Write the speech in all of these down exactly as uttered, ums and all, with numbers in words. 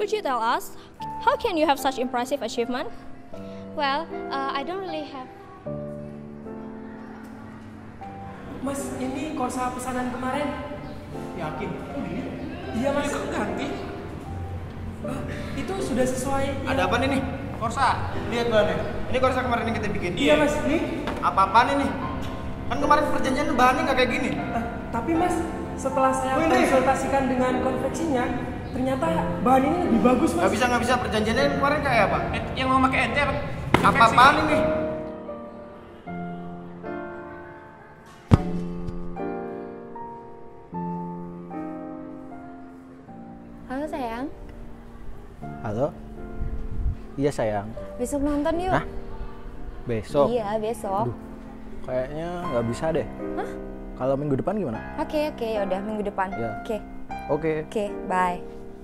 Could you tell us, how can you have such impressive achievement? Well, uh, I don't really have. Mas, ini Corsa pesanan kemarin. Yakin? Oh gini? Iya mas. Kok ganti? Uh, itu sudah sesuai. Ada apa nih? Corsa, lihat bahannya. Ini Corsa kemarin yang kita bikin. Iya mas, nih. Apa-apaan ini? Kan kemarin perjanjian bahannya nggak kayak gini. Uh, tapi mas, setelah saya Wih, konsultasikan dengan konveksinya, ternyata bahan ini lebih bagus mas. Nggak bisa nggak bisa perjanjiannya kemarin kayak apa? Eh, yang mau pakai ente apa? Apa-apaan ini? Halo sayang. Halo? Iya sayang. Besok nonton yuk. Hah? Besok? Iya, besok. Aduh, kayaknya nggak bisa deh. Hah? Kalau minggu depan gimana? Oke, oke, yaudah minggu depan. Ya. Oke. Oke. Oke, bye.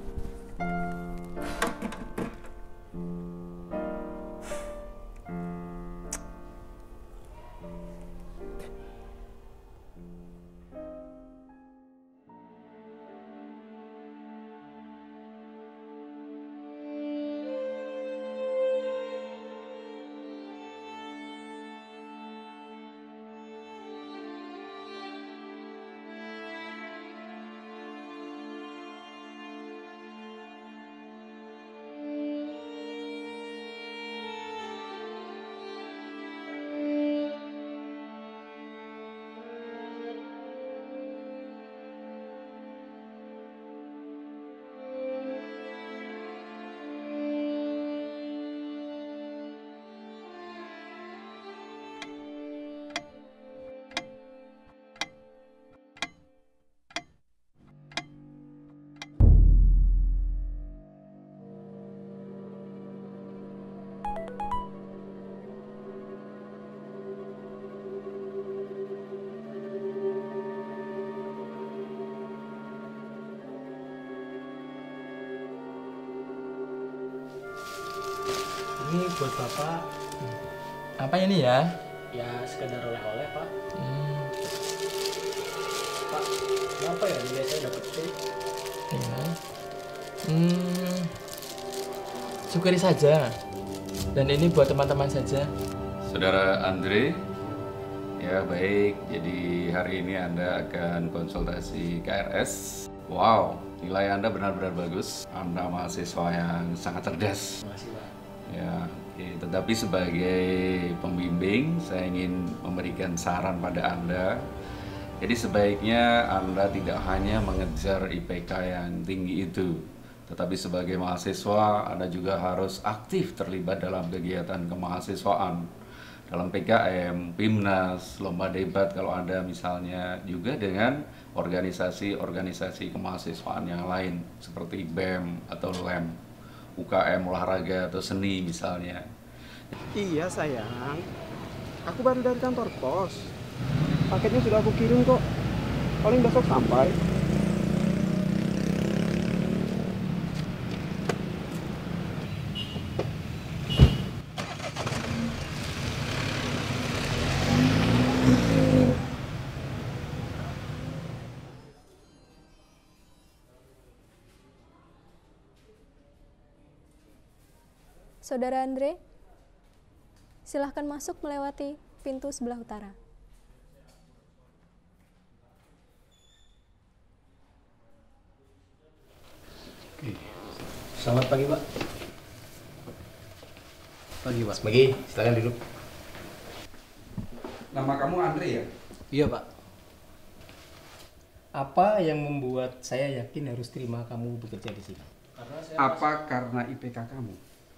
Ini buat bapak. Apa ini ya? Ya sekedar oleh-oleh pak. Hmm, Pak, kenapa ya nilai saya dapat C? ya. Hmm, syukuri saja. Dan ini buat teman-teman saja. Saudara Andre, ya baik, jadi hari ini Anda akan konsultasi K R S. Wow, nilai Anda benar-benar bagus. Anda mahasiswa yang sangat cerdas. Terima kasih pak. Ya, oke. Tetapi sebagai pembimbing, saya ingin memberikan saran pada Anda. Jadi sebaiknya Anda tidak hanya mengejar I P K yang tinggi itu, tetapi sebagai mahasiswa Anda juga harus aktif terlibat dalam kegiatan kemahasiswaan, dalam P K M, PIMNAS, lomba debat kalau ada misalnya, juga dengan organisasi-organisasi kemahasiswaan yang lain seperti B E M atau L E M, U K M olahraga atau seni misalnya. Iya sayang, aku baru dari kantor pos. Paketnya sudah aku kirim kok, paling besok sampai. Saudara Andre, silahkan masuk melewati pintu sebelah utara. Oke. Selamat pagi pak. Pagi Pak. Pagi, silakan duduk. Nama kamu Andre ya? Iya pak. Apa yang membuat saya yakin harus terima kamu bekerja di sini? Karena saya Apa karena I P K kamu?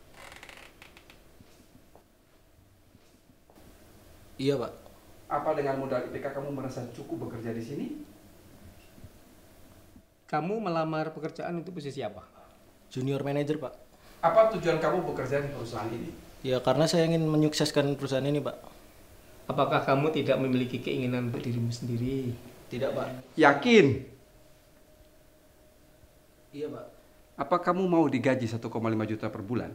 Iya pak. Apa dengan modal I P K kamu merasa cukup bekerja di sini? Kamu melamar pekerjaan untuk posisi apa? Junior manager, Pak. Apa tujuan kamu bekerja di perusahaan ini? Ya, karena saya ingin menyukseskan perusahaan ini, Pak. Apakah kamu tidak memiliki keinginan untuk dirimu sendiri? Tidak, Pak. Yakin? Iya, Pak. Apa kamu mau digaji satu koma lima juta per bulan?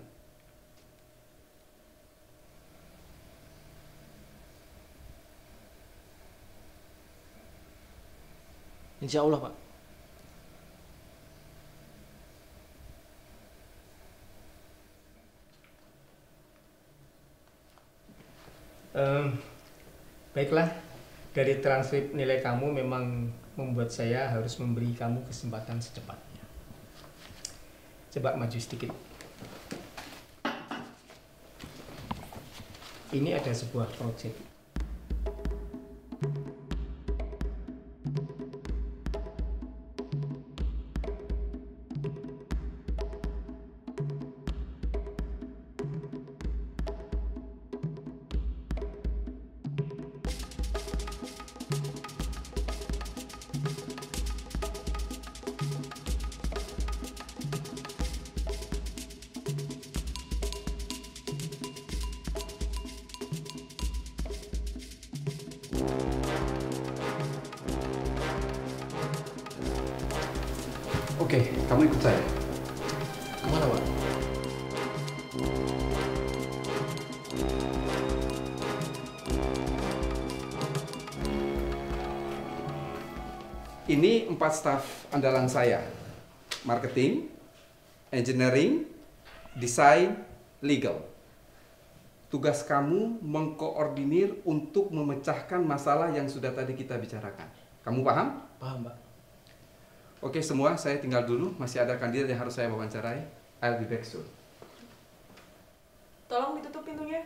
Insya Allah, Pak. Um, baiklah, dari transkrip nilai kamu memang membuat saya harus memberi kamu kesempatan secepatnya. Coba maju sedikit. Ini ada sebuah proyek. Oke, kamu ikut saya. Kemana, Pak? Ini empat staf andalan saya. Marketing, engineering, desain, legal. Tugas kamu mengkoordinir untuk memecahkan masalah yang sudah tadi kita bicarakan. Kamu paham? Paham, Pak. Oke semua, saya tinggal dulu. Masih ada kandidat yang harus saya wawancarai. I'll be back soon. Tolong ditutup pintunya.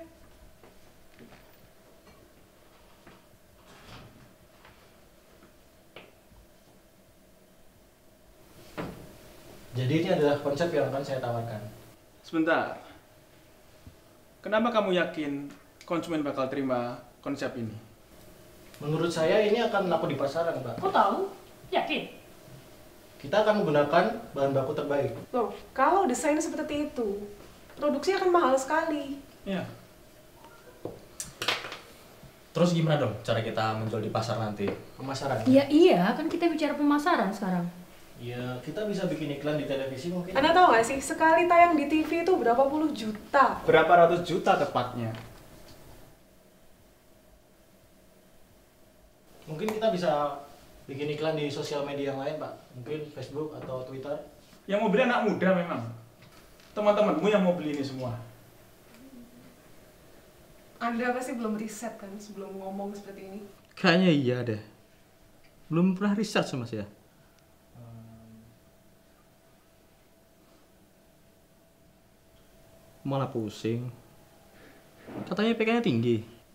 Jadi ini adalah konsep yang akan saya tawarkan. Sebentar. Kenapa kamu yakin konsumen bakal terima konsep ini? Menurut saya ini akan laku di pasaran, Pak. Kok tahu? Yakin? Kita akan menggunakan bahan baku terbaik. Loh, kalau desain seperti itu, produksi akan mahal sekali. Iya. Terus gimana dong cara kita menjual di pasar nanti? Pemasaran. Ya iya, kan kita bicara pemasaran sekarang. Ya, kita bisa bikin iklan di televisi mungkin. Anda tahu nggak sih, sekali tayang di T V itu berapa puluh juta? Berapa ratus juta tepatnya? Mungkin kita bisa bikin iklan di sosial media yang lain, Pak. Mungkin Facebook atau Twitter. Yang mau beli anak muda memang. Teman-temanmu yang mau beli ini semua. Anda pasti belum riset kan sebelum ngomong seperti ini? Kayaknya iya deh. Belum pernah riset sama saya. Malah pusing. Katanya I P K-nya tinggi.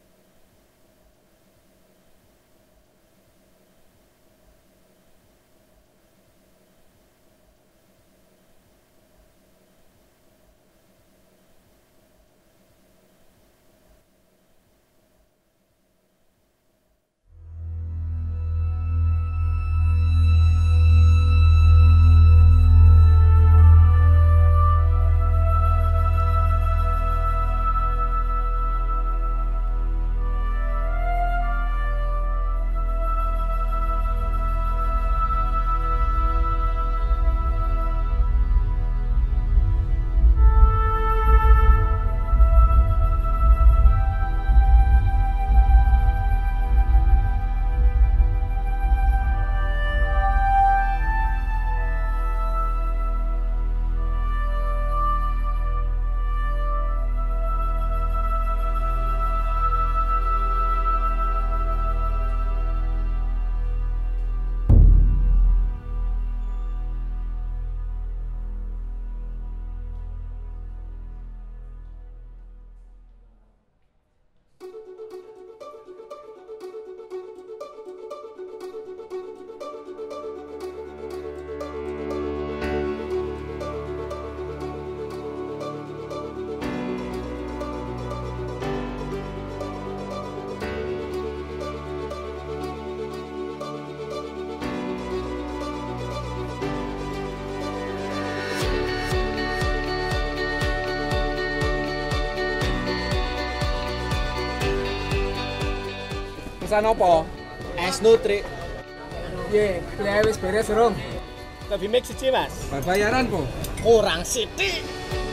Pesan apa? Es Nutri. Ye, beli wis beres urung? Lebih mix siji, Mas. Bayaran po? Kurang sithik.